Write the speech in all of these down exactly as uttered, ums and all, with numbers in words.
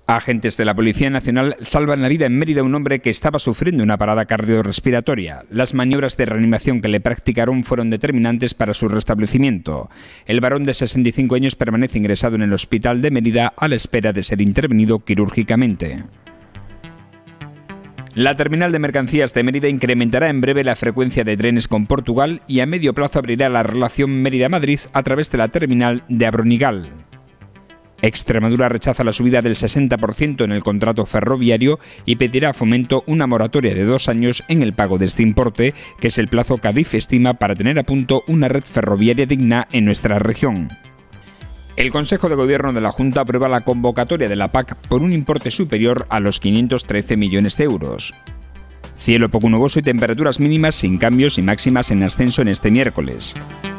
Agentes de la Policía Nacional salvan la vida en Mérida a un hombre que estaba sufriendo una parada cardiorrespiratoria. Las maniobras de reanimación que le practicaron fueron determinantes para su restablecimiento. El varón de sesenta y cinco años permanece ingresado en el hospital de Mérida a la espera de ser intervenido quirúrgicamente. La terminal de mercancías de Mérida incrementará en breve la frecuencia de trenes con Portugal y a medio plazo abrirá la relación Mérida-Madrid a través de la terminal de Abronigal. Extremadura rechaza la subida del sesenta por ciento en el contrato ferroviario y pedirá a Fomento una moratoria de dos años en el pago de este importe, que es el plazo que Adif estima para tener a punto una red ferroviaria digna en nuestra región. El Consejo de Gobierno de la Junta aprueba la convocatoria de la P A C por un importe superior a los quinientos trece millones de euros. Cielo poco nuboso y temperaturas mínimas sin cambios y máximas en ascenso en este miércoles.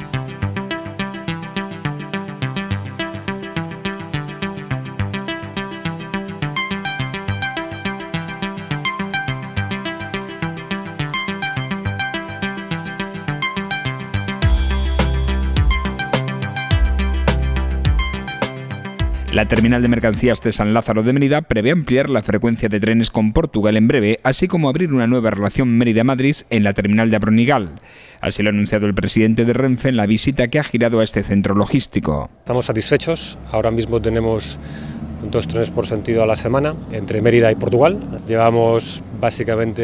La terminal de mercancías de San Lázaro de Mérida prevé ampliar la frecuencia de trenes con Portugal en breve, así como abrir una nueva relación Mérida-Madrid en la terminal de Abronigal. Así lo ha anunciado el presidente de Renfe en la visita que ha girado a este centro logístico. Estamos satisfechos. Ahora mismo tenemos dos trenes por sentido a la semana entre Mérida y Portugal. Llevamos básicamente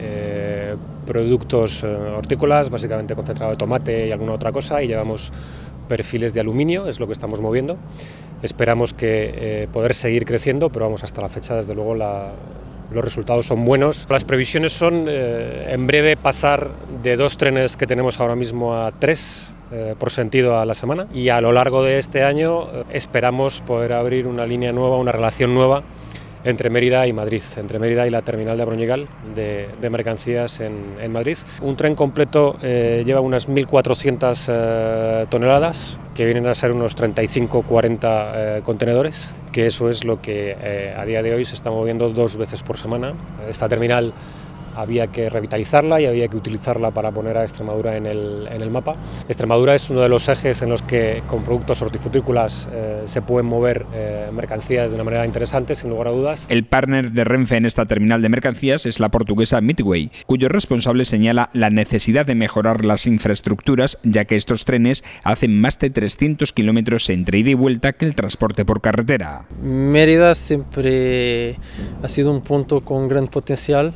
eh, productos eh, hortícolas, básicamente concentrado de tomate y alguna otra cosa, y llevamos perfiles de aluminio, es lo que estamos moviendo. Esperamos que eh, poder seguir creciendo, pero vamos, hasta la fecha desde luego la, los resultados son buenos. Las previsiones son eh, en breve pasar de dos trenes que tenemos ahora mismo a tres eh, por sentido a la semana, y a lo largo de este año eh, esperamos poder abrir una línea nueva, una relación nueva entre Mérida y Madrid, entre Mérida y la terminal de Abronigal de, de mercancías en, en Madrid. Un tren completo eh, lleva unas mil cuatrocientas eh, toneladas, que vienen a ser unos treinta y cinco a cuarenta eh, contenedores, que eso es lo que eh, a día de hoy se está moviendo dos veces por semana. Esta terminal había que revitalizarla y había que utilizarla para poner a Extremadura en el, en el mapa. Extremadura es uno de los ejes en los que con productos hortifrutícolas eh, se pueden mover eh, mercancías de una manera interesante, sin lugar a dudas. El partner de Renfe en esta terminal de mercancías es la portuguesa Midway, cuyo responsable señala la necesidad de mejorar las infraestructuras, ya que estos trenes hacen más de trescientos kilómetros entre ida y vuelta que el transporte por carretera. Mérida siempre ha sido un punto con gran potencial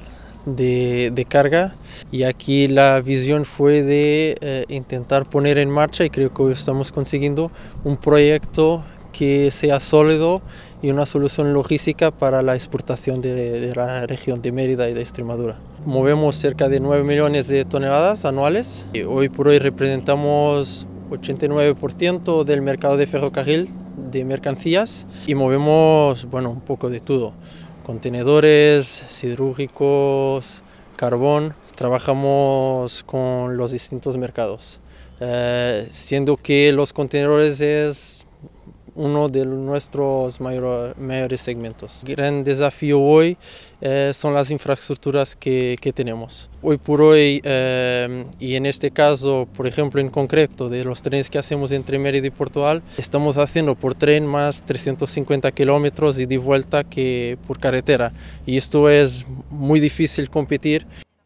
De, de carga, y aquí la visión fue de eh, intentar poner en marcha, y creo que estamos consiguiendo un proyecto que sea sólido y una solución logística para la exportación de, de la región de Mérida y de Extremadura. Movemos cerca de nueve millones de toneladas anuales y hoy por hoy representamos ochenta y nueve por ciento del mercado de ferrocarril de mercancías, y movemos, bueno, un poco de todo: contenedores, siderúrgicos, carbón. Trabajamos con los distintos mercados, eh, siendo que los contenedores es uno de nuestros mayor, mayores segmentos. El gran desafío hoy eh, son las infraestructuras que, que tenemos. Hoy por hoy, eh, y en este caso, por ejemplo, en concreto, de los trenes que hacemos entre Mérida y Portugal, estamos haciendo por tren más trescientos cincuenta kilómetros y de vuelta que por carretera. Y esto es muy difícil competir.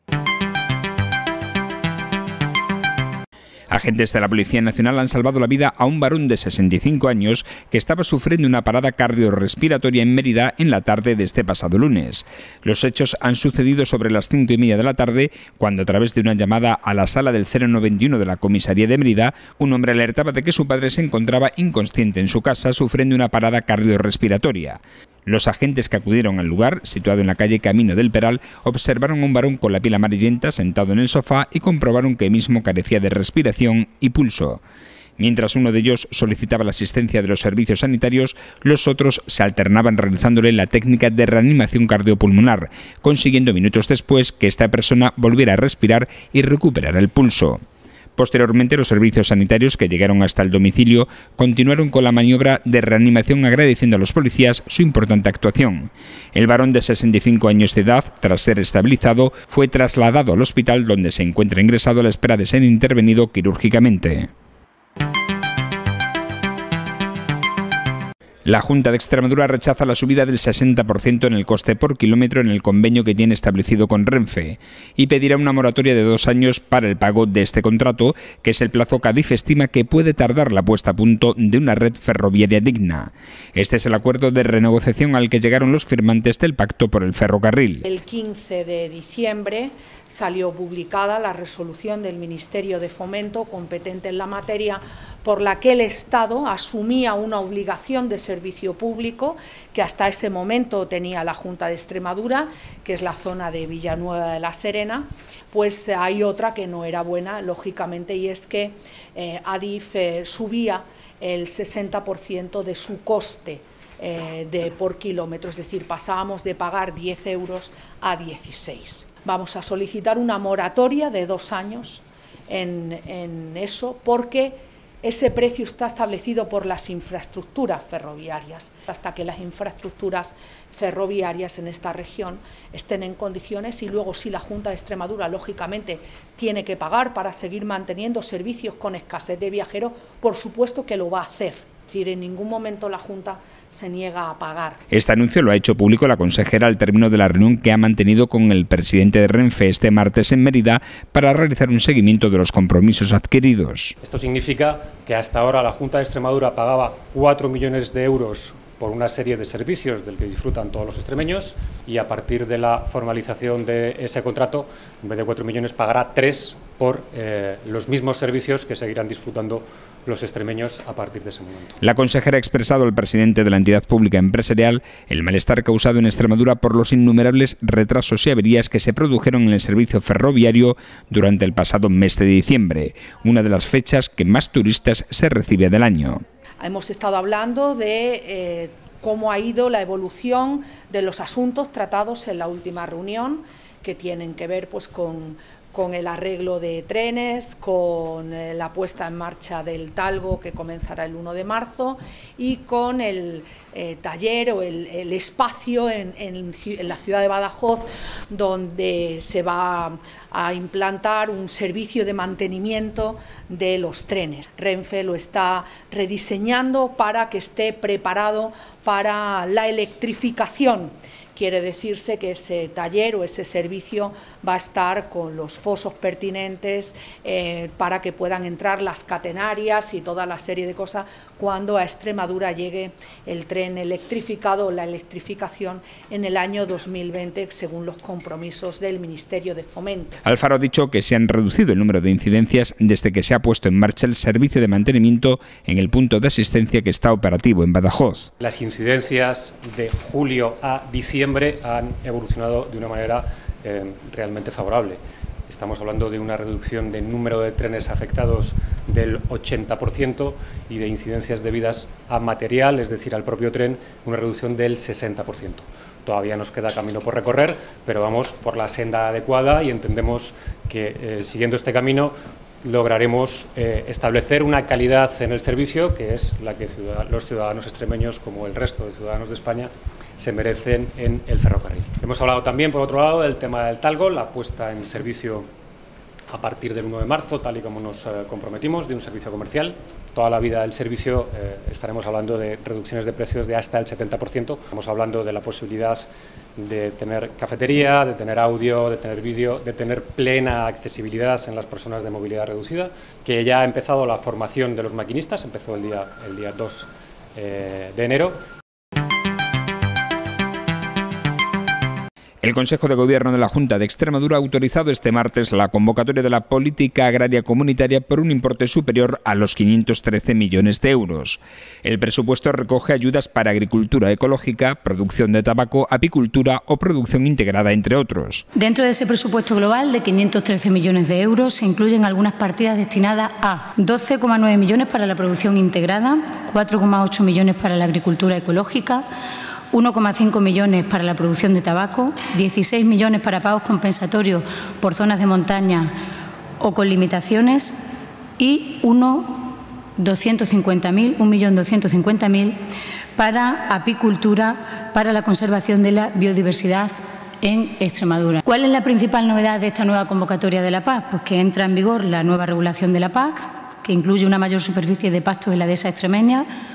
Agentes de la Policía Nacional han salvado la vida a un varón de sesenta y cinco años que estaba sufriendo una parada cardiorrespiratoria en Mérida en la tarde de este pasado lunes. Los hechos han sucedido sobre las cinco y media de la tarde, cuando a través de una llamada a la sala del cero noventa y uno de la comisaría de Mérida, un hombre alertaba de que su padre se encontraba inconsciente en su casa sufriendo una parada cardiorrespiratoria. Los agentes que acudieron al lugar, situado en la calle Camino del Peral, observaron a un varón con la piel amarillenta sentado en el sofá y comprobaron que mismo carecía de respiración y pulso. Mientras uno de ellos solicitaba la asistencia de los servicios sanitarios, los otros se alternaban realizándole la técnica de reanimación cardiopulmonar, consiguiendo minutos después que esta persona volviera a respirar y recuperara el pulso. Posteriormente, los servicios sanitarios que llegaron hasta el domicilio continuaron con la maniobra de reanimación, agradeciendo a los policías su importante actuación. El varón de sesenta y cinco años de edad, tras ser estabilizado, fue trasladado al hospital, donde se encuentra ingresado a la espera de ser intervenido quirúrgicamente. La Junta de Extremadura rechaza la subida del sesenta por ciento en el coste por kilómetro en el convenio que tiene establecido con Renfe y pedirá una moratoria de dos años para el pago de este contrato, que es el plazo que Adif estima que puede tardar la puesta a punto de una red ferroviaria digna. Este es el acuerdo de renegociación al que llegaron los firmantes del Pacto por el Ferrocarril. El quince de diciembre salió publicada la resolución del Ministerio de Fomento competente en la materia, por la que el Estado asumía una obligación de servicio público que hasta ese momento tenía la Junta de Extremadura, que es la zona de Villanueva de la Serena. Pues hay otra que no era buena, lógicamente, y es que eh, Adif eh, subía el sesenta por ciento de su coste eh, de, por kilómetro, es decir, pasábamos de pagar diez euros a dieciséis. Vamos a solicitar una moratoria de dos años en, en eso, porque ese precio está establecido por las infraestructuras ferroviarias. Hasta que las infraestructuras ferroviarias en esta región estén en condiciones, y luego si la Junta de Extremadura, lógicamente, tiene que pagar para seguir manteniendo servicios con escasez de viajeros, por supuesto que lo va a hacer. Es decir, en ningún momento la Junta se niega a pagar. Este anuncio lo ha hecho público la consejera al término de la reunión que ha mantenido con el presidente de Renfe este martes en Mérida para realizar un seguimiento de los compromisos adquiridos. Esto significa que hasta ahora la Junta de Extremadura pagaba cuatro millones de euros por una serie de servicios del que disfrutan todos los extremeños, y a partir de la formalización de ese contrato, en vez de cuatro millones, pagará tres por eh, los mismos servicios que seguirán disfrutando los extremeños a partir de ese momento. La consejera ha expresado al presidente de la entidad pública empresarial el malestar causado en Extremadura por los innumerables retrasos y averías que se produjeron en el servicio ferroviario durante el pasado mes de diciembre, una de las fechas que más turistas se recibe del año. Hemos estado hablando de eh, cómo ha ido la evolución de los asuntos tratados en la última reunión, que tienen que ver pues con, con el arreglo de trenes, con eh, la puesta en marcha del Talgo, que comenzará el uno de marzo, y con el eh, taller o el, el espacio en, en, en la ciudad de Badajoz, donde se va a implantar un servicio de mantenimiento de los trenes. Renfe lo está rediseñando para que esté preparado para la electrificación. Quiere decirse que ese taller o ese servicio va a estar con los fosos pertinentes eh, para que puedan entrar las catenarias y toda la serie de cosas cuando a Extremadura llegue el tren electrificado o la electrificación en el año dos mil veinte, según los compromisos del Ministerio de Fomento. Alfaro ha dicho que se han reducido el número de incidencias desde que se ha puesto en marcha el servicio de mantenimiento en el punto de asistencia que está operativo en Badajoz. Las incidencias de julio a diciembre han evolucionado de una manera eh, realmente favorable. Estamos hablando de una reducción del número de trenes afectados del ochenta por ciento y de incidencias debidas a material, es decir, al propio tren, una reducción del sesenta por ciento. Todavía nos queda camino por recorrer, pero vamos por la senda adecuada y entendemos que eh, siguiendo este camino lograremos eh, establecer una calidad en el servicio que es la que ciudad los ciudadanos extremeños, como el resto de ciudadanos de España, se merecen en el ferrocarril. Hemos hablado también, por otro lado, del tema del Talgo, la puesta en servicio a partir del uno de marzo, tal y como nos eh, comprometimos, de un servicio comercial. Toda la vida del servicio eh, estaremos hablando de reducciones de precios de hasta el setenta por ciento. Estamos hablando de la posibilidad de tener cafetería, de tener audio, de tener vídeo, de tener plena accesibilidad en las personas de movilidad reducida, que ya ha empezado la formación de los maquinistas, empezó el día, el día dos eh, de enero. El Consejo de Gobierno de la Junta de Extremadura ha autorizado este martes la convocatoria de la política agraria comunitaria por un importe superior a los quinientos trece millones de euros. El presupuesto recoge ayudas para agricultura ecológica, producción de tabaco, apicultura o producción integrada, entre otros. Dentro de ese presupuesto global de quinientos trece millones de euros se incluyen algunas partidas destinadas a doce coma nueve millones para la producción integrada, cuatro coma ocho millones para la agricultura ecológica, uno coma cinco millones para la producción de tabaco, dieciséis millones para pagos compensatorios por zonas de montaña o con limitaciones y un millón doscientos cincuenta mil para apicultura, para la conservación de la biodiversidad en Extremadura. ¿Cuál es la principal novedad de esta nueva convocatoria de la P A C? Pues que entra en vigor la nueva regulación de la P A C, que incluye una mayor superficie de pastos en la dehesa extremeña,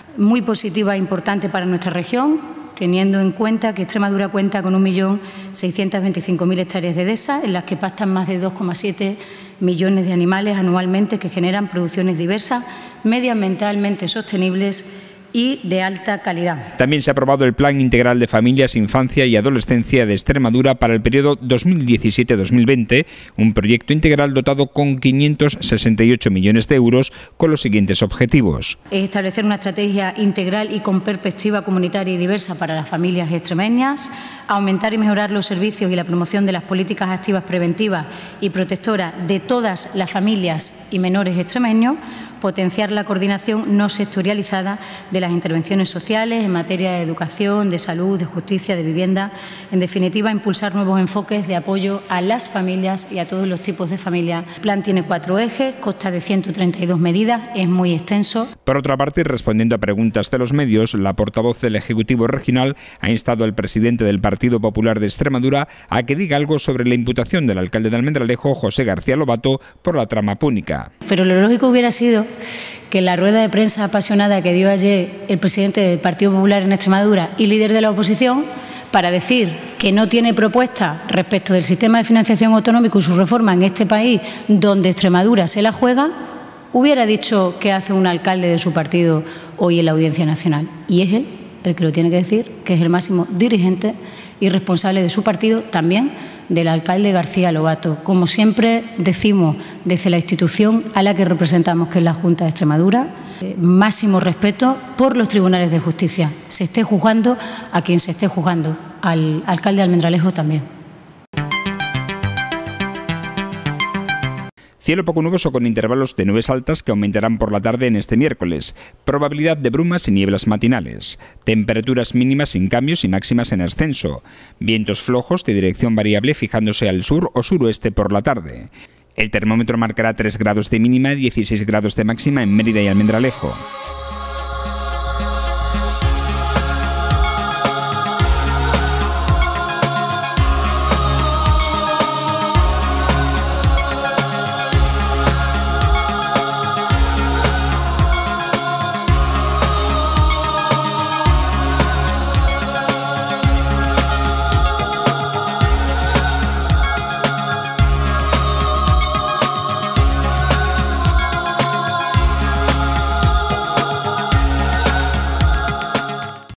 muy positiva e importante para nuestra región, teniendo en cuenta que Extremadura cuenta con un millón seiscientos veinticinco mil hectáreas de dehesa, en las que pastan más de dos coma siete millones de animales anualmente que generan producciones diversas, medioambientalmente sostenibles y de alta calidad. También se ha aprobado el Plan Integral de Familias, Infancia y Adolescencia de Extremadura para el periodo dos mil diecisiete a dos mil veinte, un proyecto integral dotado con quinientos sesenta y ocho millones de euros con los siguientes objetivos. Establecer una estrategia integral y con perspectiva comunitaria y diversa para las familias extremeñas, aumentar y mejorar los servicios y la promoción de las políticas activas preventivas y protectoras de todas las familias y menores extremeños, potenciar la coordinación no sectorializada de las intervenciones sociales en materia de educación, de salud, de justicia, de vivienda. En definitiva, impulsar nuevos enfoques de apoyo a las familias y a todos los tipos de familias. El plan tiene cuatro ejes, consta de ciento treinta y dos medidas, es muy extenso. Por otra parte, respondiendo a preguntas de los medios, la portavoz del Ejecutivo Regional ha instado al presidente del Partido Popular de Extremadura a que diga algo sobre la imputación del alcalde de Almendralejo, José García Lobato, por la trama púnica. Pero lo lógico hubiera sido que la rueda de prensa apasionada que dio ayer el presidente del Partido Popular en Extremadura y líder de la oposición, para decir que no tiene propuesta respecto del sistema de financiación autonómico y su reforma en este país, donde Extremadura se la juega, hubiera dicho qué hace un alcalde de su partido hoy en la Audiencia Nacional. Y es él el que lo tiene que decir, que es el máximo dirigente y responsable de su partido, también del alcalde García Lobato. Como siempre decimos desde la institución a la que representamos, que es la Junta de Extremadura, eh, máximo respeto por los tribunales de justicia. Se esté juzgando a quien se esté juzgando, al alcalde de Almendralejo también. Cielo poco nuboso con intervalos de nubes altas que aumentarán por la tarde en este miércoles. Probabilidad de brumas y nieblas matinales. Temperaturas mínimas sin cambios y máximas en ascenso. Vientos flojos de dirección variable fijándose al sur o suroeste por la tarde. El termómetro marcará tres grados de mínima y dieciséis grados de máxima en Mérida y Almendralejo.